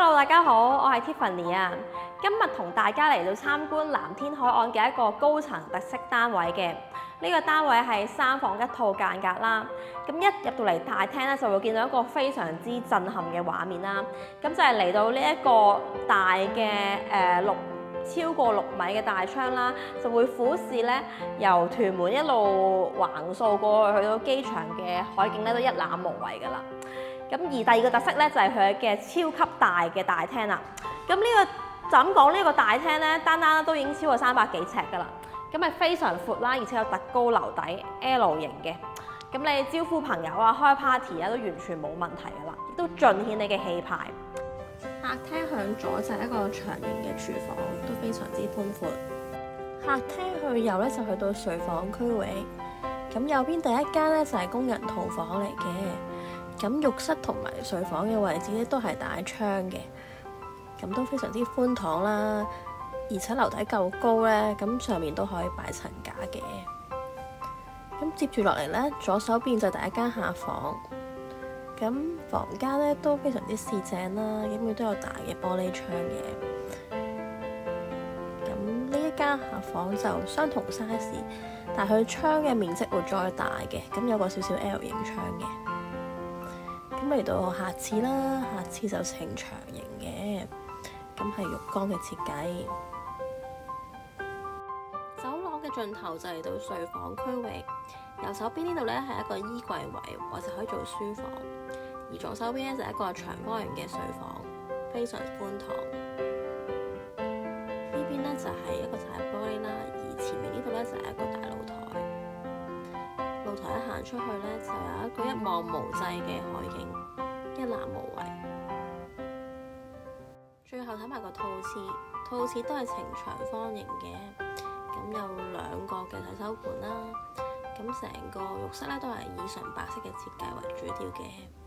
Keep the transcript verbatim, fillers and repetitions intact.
Hello， 大家好，我係 Tiffany 啊。今日同大家嚟到參觀藍天海岸嘅一個高層特色單位嘅。呢個單位係三房一套間隔啦。咁一入到嚟大廳咧，就會見到一個非常之震撼嘅畫面啦。咁就係嚟到呢一個大嘅誒六超過六米嘅大窗啦，就會俯視咧由屯門一路橫掃過去去到機場嘅海景咧，都一覽無遺㗎啦。咁而第二個特色咧就係佢嘅超級大嘅大廳啦。咁呢、呢個就咁講，呢個大廳咧單單都已經超過三百幾尺㗎啦。咁係非常闊啦，而且有特高樓底 L 型嘅。咁你招呼朋友啊、開 party 啊都完全冇問題㗎啦，亦都盡顯你嘅氣派。 客廳向左就係一個長形嘅廚房，都非常之寬闊。客廳去右咧就去到睡房區域。咁右邊第一間咧就係工人套房嚟嘅。咁浴室同埋睡房嘅位置咧都係帶窗嘅，咁都非常之寬敞啦。而且樓底夠高咧，咁上面都可以擺層架嘅。咁接住落嚟咧，左手邊就係第一間客房。咁房間咧都非常之四正啦，咁佢都有大嘅玻璃窗嘅。咁呢一間客房就相同 size， 但係佢窗嘅面積會再大嘅，咁有個少少 L 型窗嘅。咁嚟到客廁啦，客廁就呈長形嘅，咁係浴缸嘅設計。走廊嘅盡頭就嚟到睡房區域，右手邊呢度咧係一個衣櫃位，或者可以做書房；而左手邊咧就係一個長方形嘅睡房，非常寬敞。呢邊咧就係一個大玻璃啦，而前面呢度咧就係一個大露台。露台一行出去咧，就有一個一望無際嘅海景，一覽無遺。最後睇埋個套廁，套廁都係呈長方形嘅，咁有兩個嘅洗手盆啦。咁成個浴室咧都係以純白色嘅設計為主調嘅。